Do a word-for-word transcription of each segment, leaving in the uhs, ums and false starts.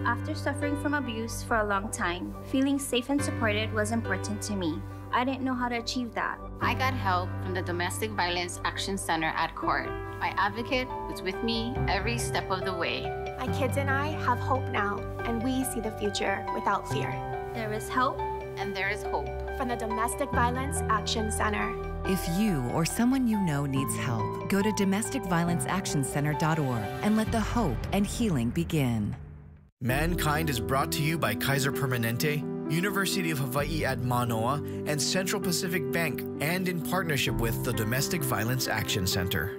After suffering from abuse for a long time, feeling safe and supported was important to me. I didn't know how to achieve that. I got help from the Domestic Violence Action Center at court. My advocate was with me every step of the way. My kids and I have hope now, and we see the future without fear. There is hope. And there is hope. From the Domestic Violence Action Center. If you or someone you know needs help, go to domestic violence action center dot org and let the hope and healing begin. Mankind is brought to you by Kaiser Permanente, University of Hawaii at Manoa, and Central Pacific Bank, and in partnership with the Domestic Violence Action Center.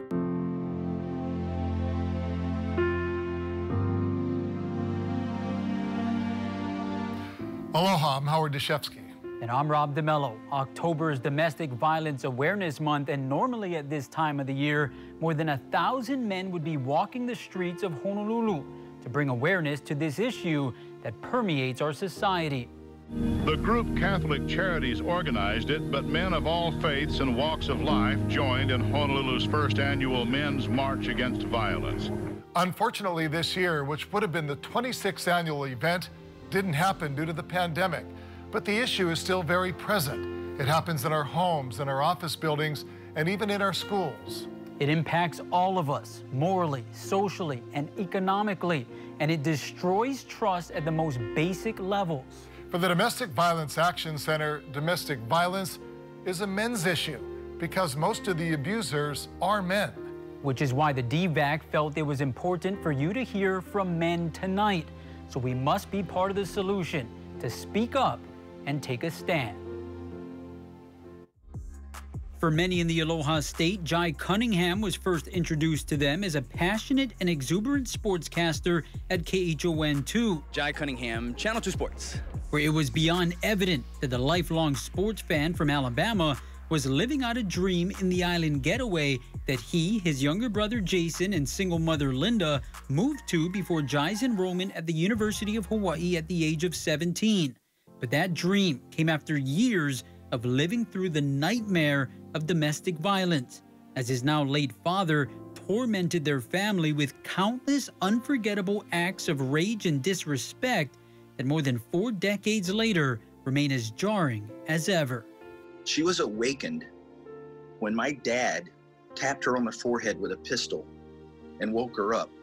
Aloha, I'm Howard Deshefsky. And I'm Rob DeMello. October is Domestic Violence Awareness Month, and normally at this time of the year, more than a thousand men would be walking the streets of Honolulu to bring awareness to this issue that permeates our society. The group Catholic Charities organized it, but men of all faiths and walks of life joined in Honolulu's first annual Men's March Against Violence. Unfortunately, this year, which would have been the twenty-sixth annual event, didn't happen due to the pandemic. But the issue is still very present. It happens in our homes, in our office buildings, and even in our schools. It impacts all of us, morally, socially, and economically, and it destroys trust at the most basic levels. For the Domestic Violence Action Center, domestic violence is a men's issue because most of the abusers are men. Which is why the D V A C felt it was important for you to hear from men tonight. So we must be part of the solution to speak up and take a stand. For many in the Aloha State, Jai Cunningham was first introduced to them as a passionate and exuberant sportscaster at K H O N two. Jai Cunningham, Channel two Sports. Where it was beyond evident that the lifelong sports fan from Alabama was living out a dream in the island getaway that he, his younger brother Jason, and single mother Linda moved to before Jai's enrollment at the University of Hawaii at the age of seventeen. But that dream came after years of living through the nightmare of domestic violence, as his now late father tormented their family with countless unforgettable acts of rage and disrespect that more than four decades later remain as jarring as ever. She was awakened when my dad tapped her on the forehead with a pistol and woke her up.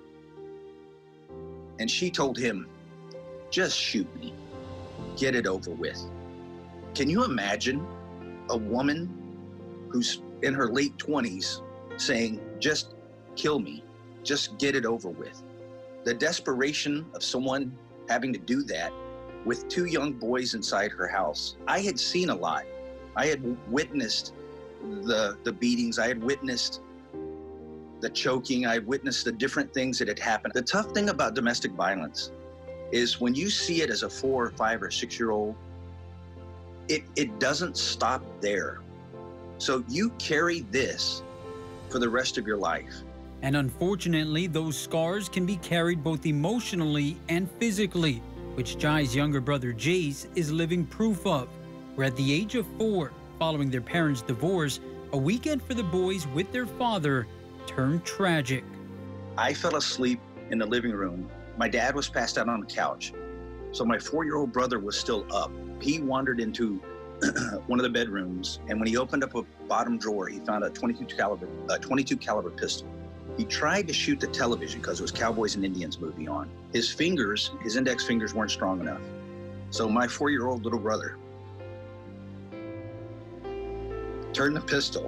And she told him, "Just shoot me. Get it over with." Can you imagine a woman who's in her late twenties saying, "Just kill me, just get it over with"? The desperation of someone having to do that with two young boys inside her house. I had seen a lot. I had witnessed the, the beatings. I had witnessed the choking. I had witnessed the different things that had happened. The tough thing about domestic violence is when you see it as a four or five or six-year-old, it, it doesn't stop there. So you carry this for the rest of your life. And unfortunately, those scars can be carried both emotionally and physically, which Jai's younger brother Jace is living proof of. Where at the age of four, following their parents' divorce, a weekend for the boys with their father turned tragic. I fell asleep in the living room. My dad was passed out on the couch. So my four-year-old brother was still up. He wandered into one of the bedrooms, and when he opened up a bottom drawer, he found a twenty-two caliber, a twenty-two caliber pistol. He tried to shoot the television because it was Cowboys and Indians movie on. His fingers, his index fingers weren't strong enough. So my four-year-old little brother turned the pistol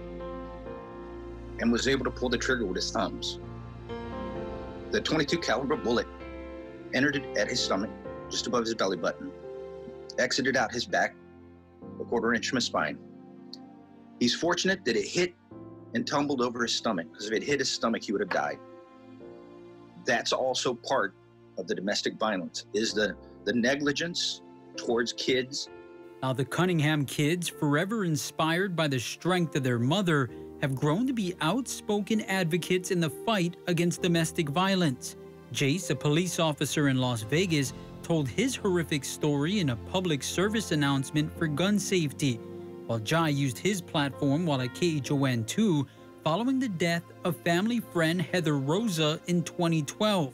and was able to pull the trigger with his thumbs. The twenty-two caliber bullet entered it at his stomach, just above his belly button, exited out his back, a quarter inch from his spine. He's fortunate that it hit and tumbled over his stomach, because if it hit his stomach, he would have died. That's also part of the domestic violence, is the, the negligence towards kids. Now the Cunningham kids, forever inspired by the strength of their mother, have grown to be outspoken advocates in the fight against domestic violence. Jace, a police officer in Las Vegas, told his horrific story in a public service announcement for gun safety, while Jai used his platform while at K H O N two following the death of family friend Heather Rosa in twenty twelve,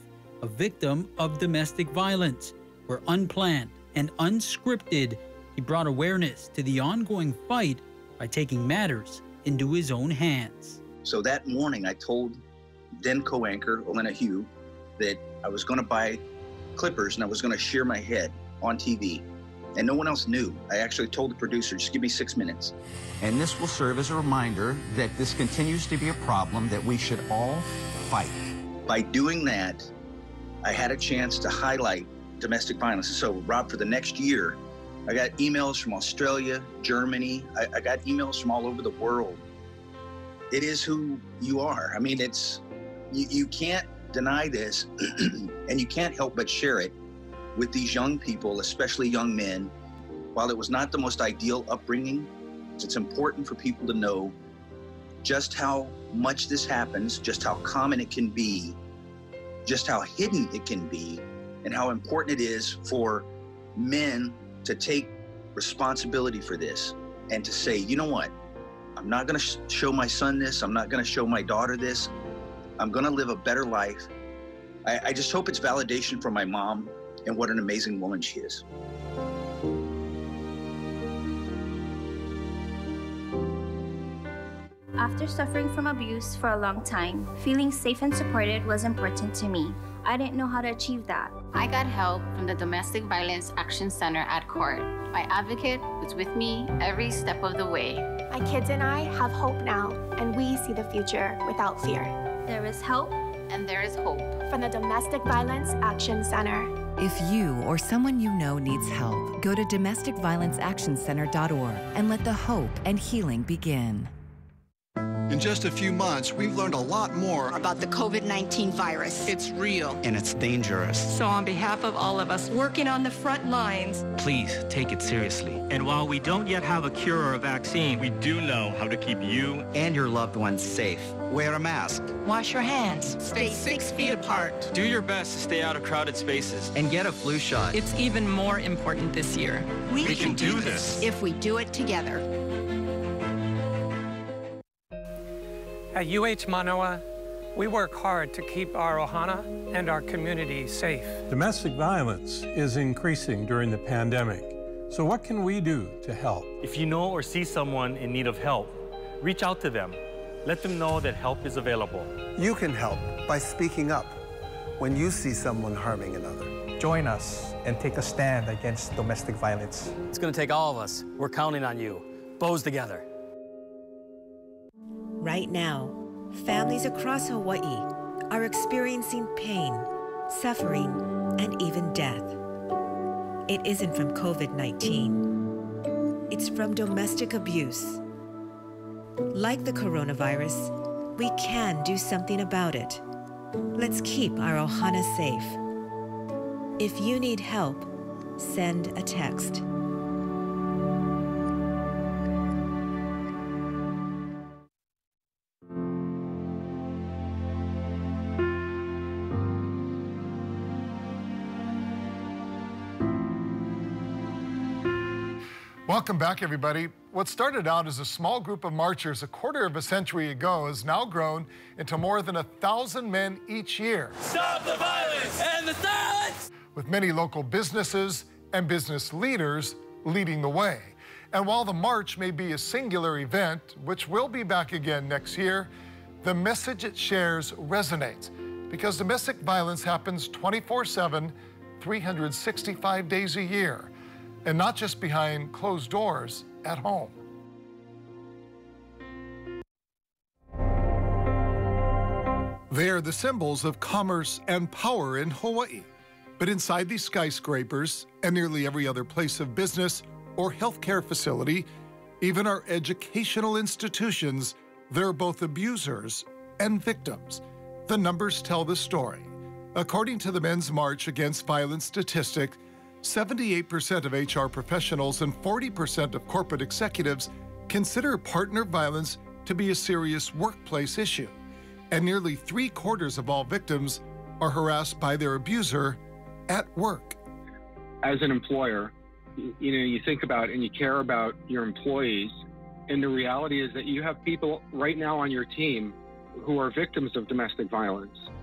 a victim of domestic violence, where unplanned and unscripted, he brought awareness to the ongoing fight by taking matters into his own hands. So that morning, I told then co-anchor Elena Hugh that I was going to buy clippers and I was going to shear my head on T V. And no one else knew. I actually told the producer, just give me six minutes. And this will serve as a reminder that this continues to be a problem that we should all fight. By doing that, I had a chance to highlight domestic violence. So, Rob, for the next year, I got emails from Australia, Germany. I, I got emails from all over the world. It is who you are. I mean, it's, you, you can't deny this, and you can't help but share it with these young people, especially young men. While it was not the most ideal upbringing, it's important for people to know just how much this happens, just how common it can be, just how hidden it can be, and how important it is for men to take responsibility for this and to say, you know what, I'm not gonna sh- show my son this, I'm not gonna show my daughter this, I'm gonna live a better life. I, I just hope it's validation for my mom and what an amazing woman she is. After suffering from abuse for a long time, feeling safe and supported was important to me. I didn't know how to achieve that. I got help from the Domestic Violence Action Center at court. My advocate was with me every step of the way. My kids and I have hope now, and we see the future without fear. There is help, and there is hope. From the Domestic Violence Action Center. If you or someone you know needs help, go to domestic violence action center dot org and let the hope and healing begin. In just a few months, we've learned a lot more about the COVID nineteen virus. It's real. And it's dangerous. So on behalf of all of us working on the front lines, please take it seriously. And while we don't yet have a cure or a vaccine, we do know how to keep you and your loved ones safe. Wear a mask. Wash your hands. Stay six feet apart. Do your best to stay out of crowded spaces. And get a flu shot. It's even more important this year. We, we can, can do this if we do it together. At U H Manoa, we work hard to keep our ohana and our community safe. Domestic violence is increasing during the pandemic. So what can we do to help? If you know or see someone in need of help, reach out to them. Let them know that help is available. You can help by speaking up when you see someone harming another. Join us and take a stand against domestic violence. It's going to take all of us. We're counting on you. Bows together. Right now, families across Hawaii are experiencing pain, suffering, and even death. It isn't from COVID nineteen. It's from domestic abuse. Like the coronavirus, we can do something about it. Let's keep our ohana safe. If you need help, send a text. Welcome back, everybody. What started out as a small group of marchers a quarter of a century ago has now grown into more than a thousand men each year. Stop the violence and the silence! With many local businesses and business leaders leading the way. And while the march may be a singular event, which will be back again next year, the message it shares resonates because domestic violence happens twenty-four seven, three hundred sixty-five days a year. And not just behind closed doors at home. They are the symbols of commerce and power in Hawaii. But inside these skyscrapers and nearly every other place of business or healthcare facility, even our educational institutions, there are both abusers and victims. The numbers tell the story. According to the Men's March Against Violence statistic, seventy-eight percent of H R professionals and forty percent of corporate executives consider partner violence to be a serious workplace issue. And nearly three quarters of all victims are harassed by their abuser at work. As an employer, you know, you think about and you care about your employees, and the reality is that you have people right now on your team who are victims of domestic violence.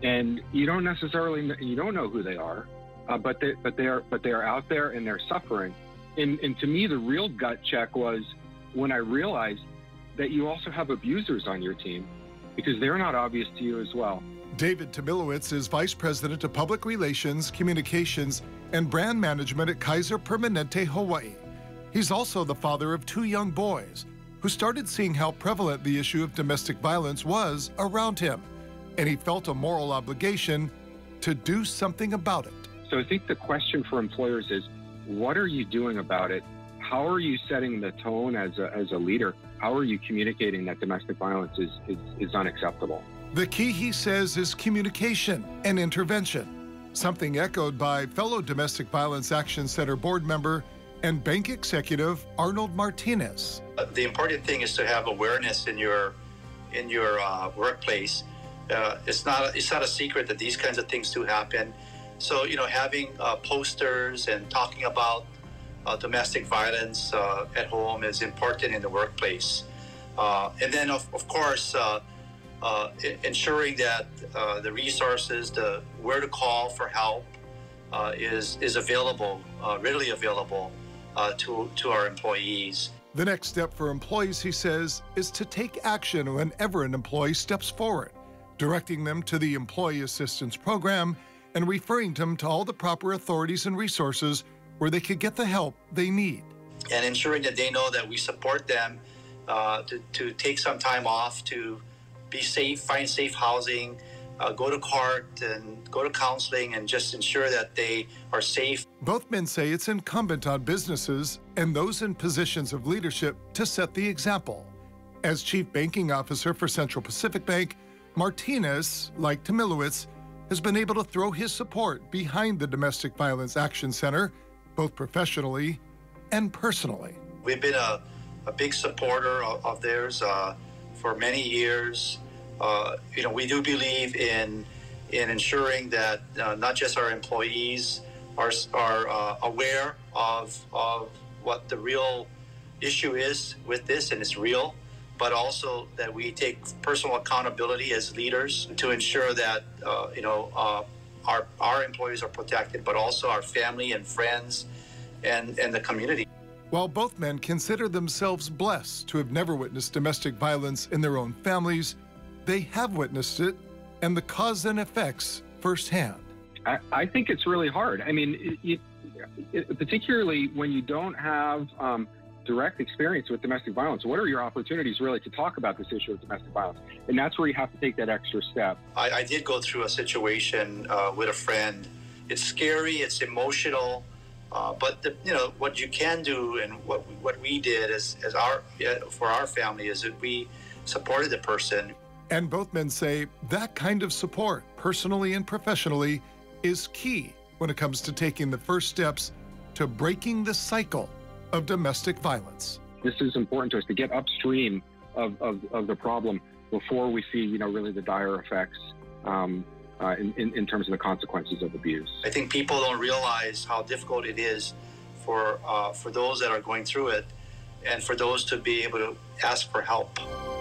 and you don't necessarily you don't know who they are, uh, but they but they are but they are out there and they're suffering. And, and to me, the real gut check was when I realized that you also have abusers on your team, because they're not obvious to you as well. David Tomilowicz is Vice President of Public Relations, Communications, and Brand Management at Kaiser Permanente, Hawaii. He's also the father of two young boys who started seeing how prevalent the issue of domestic violence was around him, and he felt a moral obligation to do something about it. So I think the question for employers is, what are you doing about it? How are you setting the tone as a, as a leader? How are you communicating that domestic violence is, is, is unacceptable? The key, he says, is communication and intervention, something echoed by fellow Domestic Violence Action Center board member and bank executive Arnold Martinez. Uh, the important thing is to have awareness in your in your uh, workplace. Uh, it's not it's not a secret that these kinds of things do happen. So you know, having uh, posters and talking about uh, domestic violence uh, at home is important in the workplace. Uh, and then of, of course, uh, uh, ensuring that uh, the resources, the where to call for help, uh, is is available, uh, readily available. Uh, to, to our employees. The next step for employees, he says, is to take action whenever an employee steps forward, directing them to the Employee Assistance Program and referring them to all the proper authorities and resources where they could get the help they need. And ensuring that they know that we support them uh, to, to take some time off, to be safe, find safe housing, uh, go to court and go to counseling, and just ensure that they are safe. Both men say it's incumbent on businesses and those in positions of leadership to set the example. As Chief Banking Officer for Central Pacific Bank, Martinez, like Tomilowicz, has been able to throw his support behind the Domestic Violence Action Center, both professionally and personally. We've been a, a big supporter of, of theirs uh, for many years. Uh, you know, we do believe in in ensuring that uh, not just our employees are are uh, aware of of what the real issue is with this, and it's real, but also that we take personal accountability as leaders to ensure that uh, you know uh, our our employees are protected, but also our family and friends and and the community. While both men consider themselves blessed to have never witnessed domestic violence in their own families, they have witnessed it and the cause and effects firsthand. I, I think it's really hard. I mean, it, it, particularly when you don't have um, direct experience with domestic violence, what are your opportunities really to talk about this issue of domestic violence? And that's where you have to take that extra step. I, I did go through a situation uh, with a friend. It's scary, it's emotional, uh, but the, you know what you can do, and what what we did as as our for our family is that we supported the person. And both men say that kind of support, personally and professionally, is key when it comes to taking the first steps to breaking the cycle of domestic violence. This is important to us to get upstream of, of, of the problem before we see, you know, really the dire effects um, uh, in, in, in terms of the consequences of abuse. I think people don't realize how difficult it is for, uh, for those that are going through it, and for those to be able to ask for help.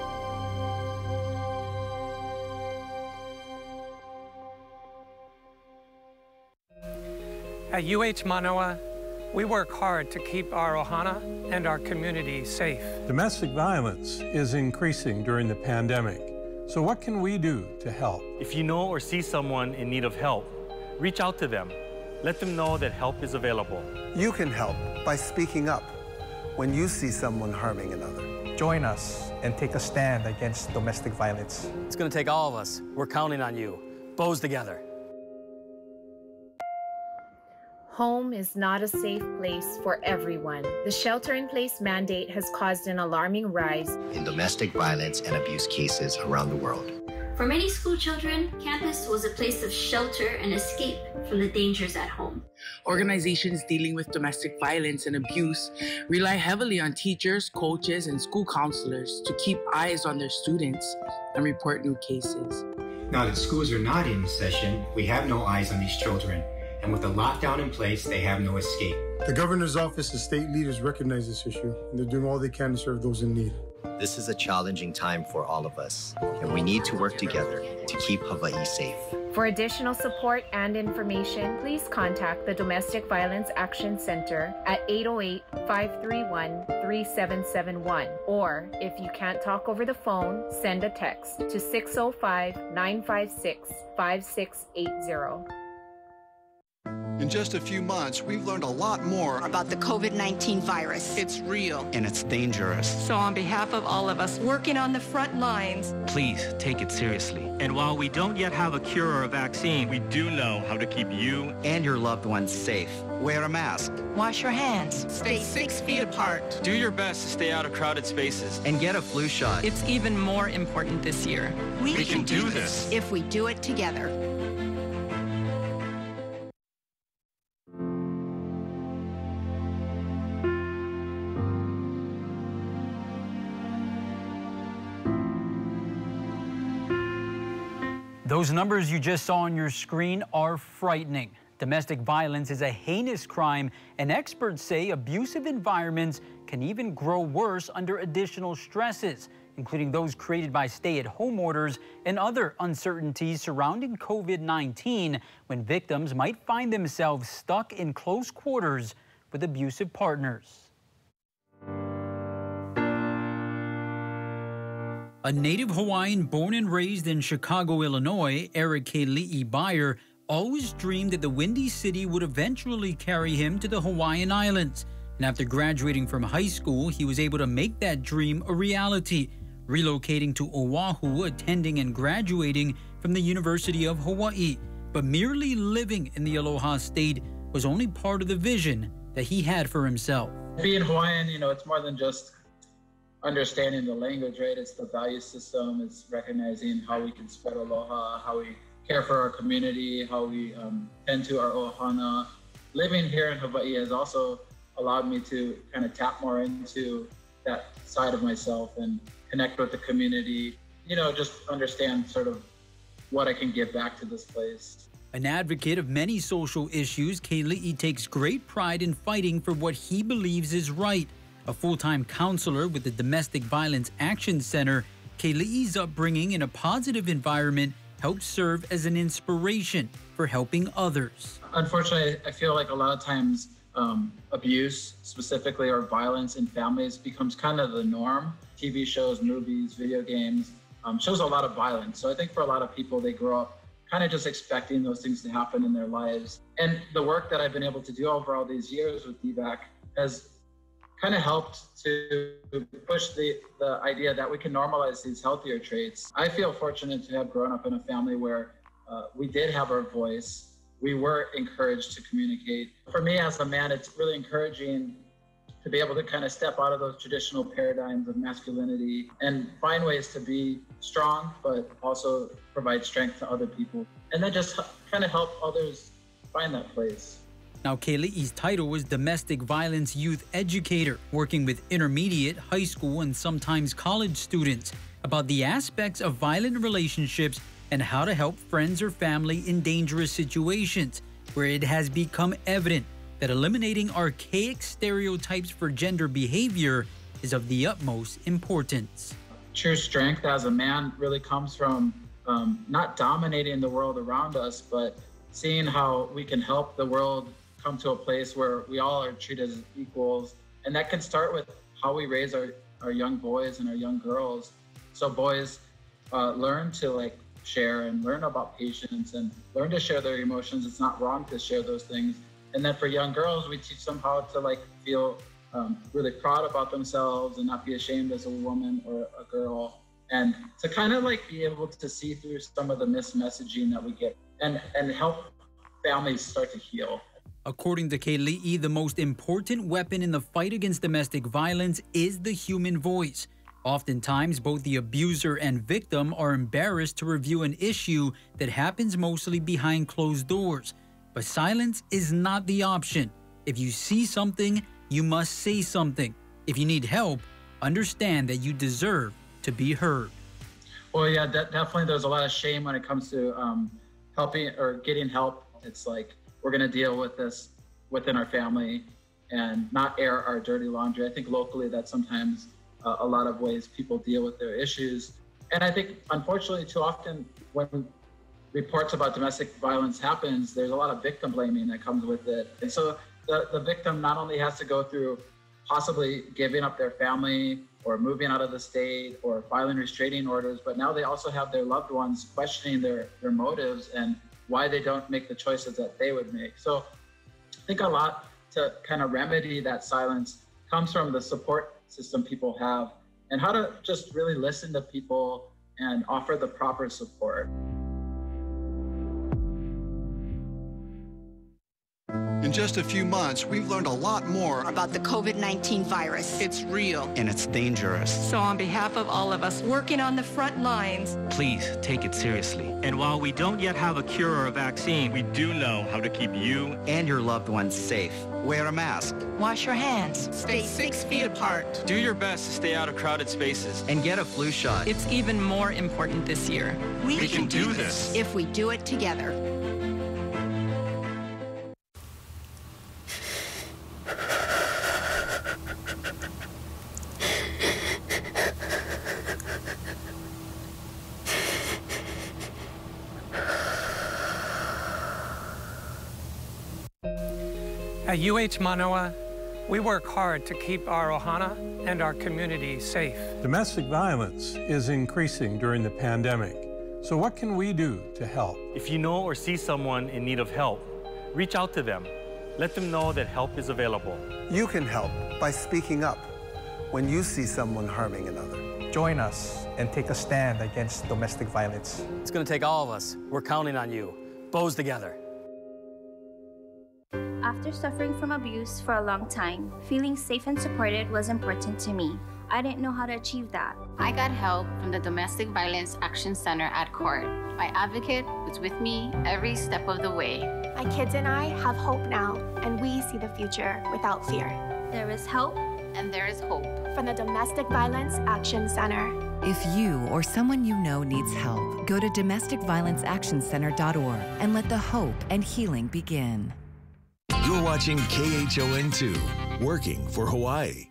At U H Manoa, we work hard to keep our ohana and our community safe. Domestic violence is increasing during the pandemic. So what can we do to help? If you know or see someone in need of help, reach out to them. Let them know that help is available. You can help by speaking up when you see someone harming another. Join us and take a stand against domestic violence. It's going to take all of us. We're counting on you. Bows together. Home is not a safe place for everyone. The shelter-in-place mandate has caused an alarming rise in domestic violence and abuse cases around the world. For many school children, campus was a place of shelter and escape from the dangers at home. Organizations dealing with domestic violence and abuse rely heavily on teachers, coaches, and school counselors to keep eyes on their students and report new cases. Now that schools are not in session, we have no eyes on these children. And with the lockdown in place, they have no escape. The governor's office and state leaders recognize this issue, and they're doing all they can to serve those in need. This is a challenging time for all of us, and we need to work together to keep Hawaii safe. For additional support and information, please contact the Domestic Violence Action Center at eight oh eight, five three one, three seven seven one. Or if you can't talk over the phone, send a text to six oh five, nine five six, five six eight zero. In just a few months, we've learned a lot more about the COVID nineteen virus. It's real. And it's dangerous. So on behalf of all of us working on the front lines, please take it seriously. And while we don't yet have a cure or a vaccine, we do know how to keep you and your loved ones safe. Wear a mask. Wash your hands. Stay six feet apart. Do your best to stay out of crowded spaces. And get a flu shot. It's even more important this year. We, we can, can do this if we do it together. Those numbers you just saw on your screen are frightening. Domestic violence is a heinous crime, and experts say abusive environments can even grow worse under additional stresses, including those created by stay-at-home orders and other uncertainties surrounding COVID nineteen, when victims might find themselves stuck in close quarters with abusive partners. A native Hawaiian born and raised in Chicago, Illinois, Eric Keli'i Byer always dreamed that the Windy City would eventually carry him to the Hawaiian Islands. And after graduating from high school, he was able to make that dream a reality, relocating to Oahu, attending and graduating from the University of Hawaii. But merely living in the Aloha State was only part of the vision that he had for himself. Being Hawaiian, you know, it's more than just understanding the language, right? It's the value system. It's recognizing how we can spread aloha, how we care for our community, how we um, tend to our ohana. Living here in Hawaii has also allowed me to kind of tap more into that side of myself and connect with the community, you know, just understand sort of what I can give back to this place. An advocate of many social issues, Keli'i takes great pride in fighting for what he believes is right. A full-time counselor with the Domestic Violence Action Center, Keli'i's upbringing in a positive environment helped serve as an inspiration for helping others. Unfortunately, I feel like a lot of times um, abuse specifically or violence in families becomes kind of the norm. T V shows, movies, video games, um, shows a lot of violence. So I think for a lot of people, they grow up kind of just expecting those things to happen in their lives. And the work that I've been able to do over all these years with D VAC has kind of helped to push the, the idea that we can normalize these healthier traits. I feel fortunate to have grown up in a family where uh, we did have our voice. We were encouraged to communicate. For me as a man, it's really encouraging to be able to kind of step out of those traditional paradigms of masculinity and find ways to be strong, but also provide strength to other people. And then just kind of help others find that place. Now, Keli'i's title was Domestic Violence Youth Educator, working with intermediate, high school, and sometimes college students about the aspects of violent relationships and how to help friends or family in dangerous situations, where it has become evident that eliminating archaic stereotypes for gender behavior is of the utmost importance. True strength as a man really comes from um, not dominating the world around us, but seeing how we can help the world come to a place where we all are treated as equals. And that can start with how we raise our, our young boys and our young girls. So boys uh, learn to like share and learn about patience and learn to share their emotions. It's not wrong to share those things. And then for young girls, we teach them how to like feel um, really proud about themselves and not be ashamed as a woman or a girl. And to kind of like be able to see through some of the mismessaging that we get and, and help families start to heal. According to Keli'i, the most important weapon in the fight against domestic violence is the human voice. Oftentimes, both the abuser and victim are embarrassed to review an issue that happens mostly behind closed doors. But silence is not the option. If you see something, you must say something. If you need help, understand that you deserve to be heard. Well, yeah, de- definitely there's a lot of shame when it comes to um, helping or getting help. It's like, we're going to deal with this within our family and not air our dirty laundry. I think locally that's sometimes uh, a lot of ways people deal with their issues. And I think, unfortunately, too often when reports about domestic violence happens, there's a lot of victim blaming that comes with it. And so the, the victim not only has to go through possibly giving up their family or moving out of the state or filing restraining orders, but now they also have their loved ones questioning their, their motives and why they don't make the choices that they would make. So I think a lot to kind of remedy that silence comes from the support system people have and how to just really listen to people and offer the proper support. In just a few months, we've learned a lot more about the COVID nineteen virus. It's real. And it's dangerous. So on behalf of all of us working on the front lines, Please take it seriously. And while we don't yet have a cure or a vaccine, we do know how to keep you and your loved ones safe. Wear a mask. wash your hands. Stay six feet apart. Do your best to stay out of crowded spaces. And get a flu shot. It's even more important this year. We, We can, can do do this this. if we do it together. At U H Manoa, we work hard to keep our ohana and our community safe. Domestic violence is increasing during the pandemic. So what can we do to help? If you know or see someone in need of help, reach out to them. Let them know that help is available. You can help by speaking up when you see someone harming another. Join us and take a stand against domestic violence. It's going to take all of us. We're counting on you. Bows together. After suffering from abuse for a long time, feeling safe and supported was important to me. I didn't know how to achieve that. I got help from the Domestic Violence Action Center at court. My advocate was with me every step of the way. My kids and I have hope now, and we see the future without fear. There is hope, and there is hope. From the Domestic Violence Action Center. If you or someone you know needs help, go to domestic violence action center dot org and let the hope and healing begin. You're watching K H O N two, working for Hawaii.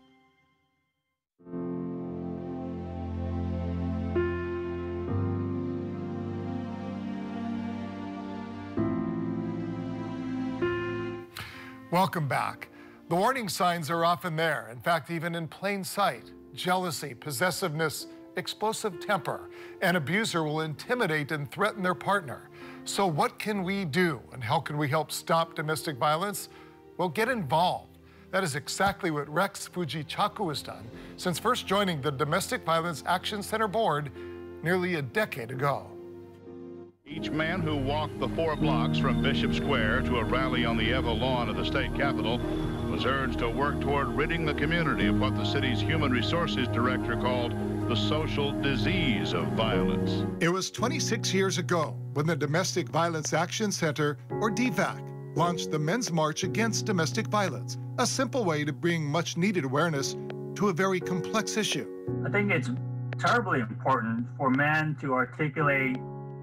Welcome back. The warning signs are often there. In fact, even in plain sight. Jealousy, possessiveness, explosive temper. An abuser will intimidate and threaten their partner. So what can we do, and how can we help stop domestic violence? Well, get involved. That is exactly what Rex Fujichaku has done since first joining the Domestic Violence Action Center board nearly a decade ago. Each man who walked the four blocks from Bishop Square to a rally on the Ewa lawn of the state capitol was urged to work toward ridding the community of what the city's human resources director called the social disease of violence. It was twenty-six years ago when the Domestic Violence Action Center, or D VAC, launched the Men's March Against Domestic Violence, a simple way to bring much-needed awareness to a very complex issue. I think it's terribly important for men to articulate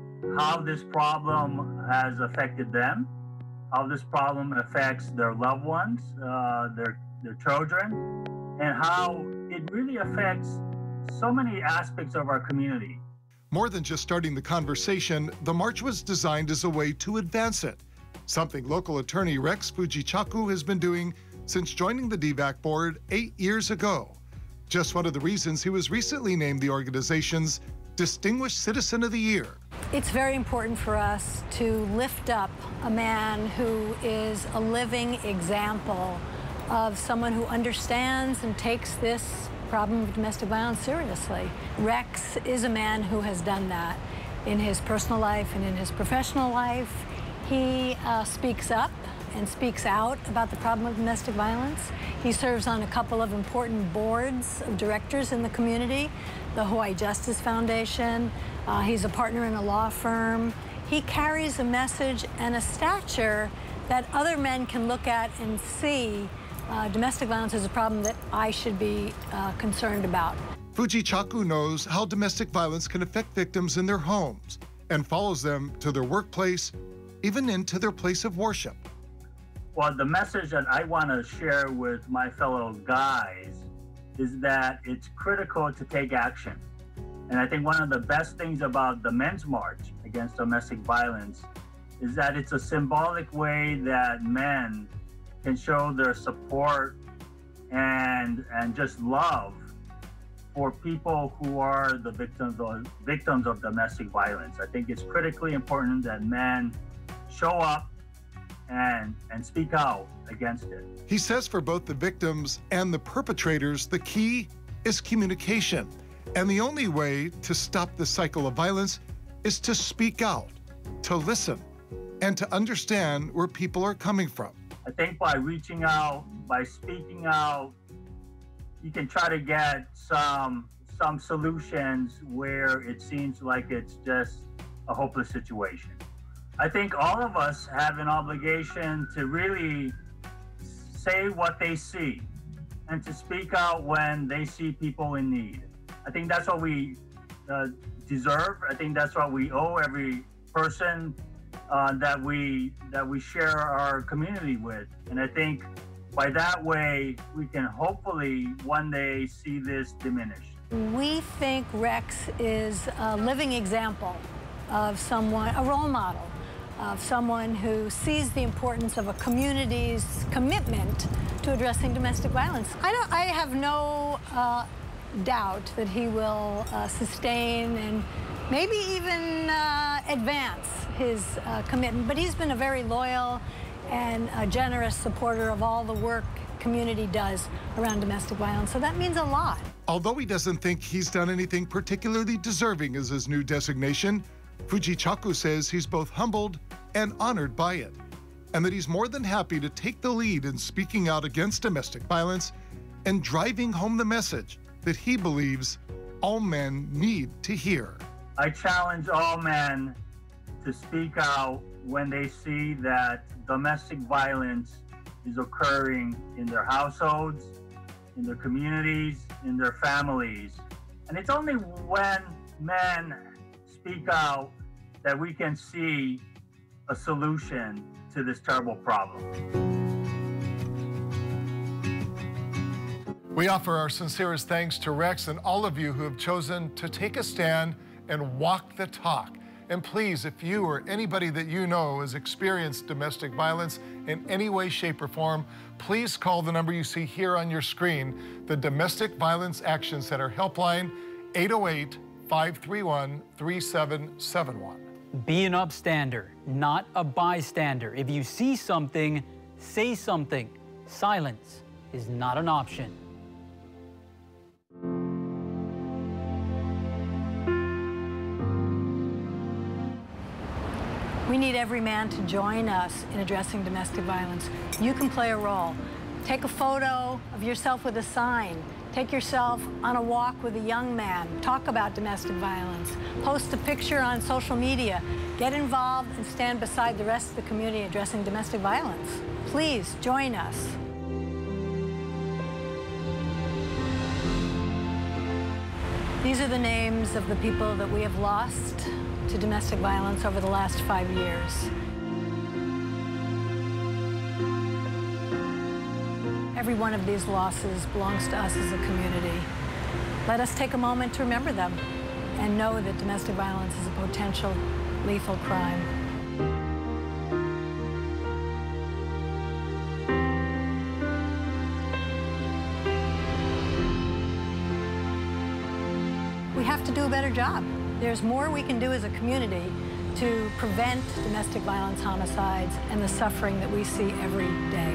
how this problem has affected them, how this problem affects their loved ones, uh, their, their children, and how it really affects so many aspects of our community. More than just starting the conversation, the march was designed as a way to advance it, something local attorney Rex Fujichaku has been doing since joining the D VAC board eight years ago. Just one of the reasons he was recently named the organization's Distinguished Citizen of the Year. It's very important for us to lift up a man who is a living example of someone who understands and takes this problem of domestic violence seriously. Rex is a man who has done that in his personal life and in his professional life. He uh, speaks up and speaks out about the problem of domestic violence. He serves on a couple of important boards of directors in the community, the Hawaii Justice Foundation. Uh, he's a partner in a law firm. He carries a message and a stature that other men can look at and see uh, domestic violence is a problem that I should be uh, concerned about. Fujichaku knows how domestic violence can affect victims in their homes and follows them to their workplace, even into their place of worship. Well, the message that I want to share with my fellow guys is that it's critical to take action. And I think one of the best things about the Men's March against domestic violence is that it's a symbolic way that men can show their support and and just love for people who are the victims of victims of domestic violence. I think it's critically important that men show up and and speak out against it. He says for both the victims and the perpetrators, the key is communication. And the only way to stop the cycle of violence is to speak out, to listen, and to understand where people are coming from. I think by reaching out, by speaking out, you can try to get some some solutions where it seems like it's just a hopeless situation. I think all of us have an obligation to really say what they see and to speak out when they see people in need. I think that's what we uh, deserve. I think that's what we owe every person uh, that we that we share our community with. And I think by that way, we can hopefully one day see this diminished. We think Rex is a living example of someone, a role model, of someone who sees the importance of a community's commitment to addressing domestic violence. I, don't, I have no uh, doubt that he will uh, sustain and maybe even uh, advance his uh, commitment, but he's been a very loyal and a generous supporter of all the work community does around domestic violence, so that means a lot. Although he doesn't think he's done anything particularly deserving as his new designation, Fujichaku says he's both humbled and honored by it, and that he's more than happy to take the lead in speaking out against domestic violence and driving home the message that he believes all men need to hear. I challenge all men to speak out when they see that domestic violence is occurring in their households, in their communities, in their families. And it's only when men speak out that we can see a solution to this terrible problem. We offer our sincerest thanks to Rex and all of you who have chosen to take a stand and walk the talk. And please, if you or anybody that you know has experienced domestic violence in any way, shape, or form, please call the number you see here on your screen, the Domestic Violence Action Center helpline, eight oh eight, five three one, three seven seven one. Be an upstander, not a bystander. If you see something, say something. Silence is not an option. We need every man to join us in addressing domestic violence. You can play a role. Take a photo of yourself with a sign. Take yourself on a walk with a young man. Talk about domestic violence. Post a picture on social media. Get involved and stand beside the rest of the community addressing domestic violence. Please join us. These are the names of the people that we have lost to domestic violence over the last five years. Every one of these losses belongs to us as a community. Let us take a moment to remember them and know that domestic violence is a potential lethal crime. We have to do a better job. There's more we can do as a community to prevent domestic violence homicides and the suffering that we see every day.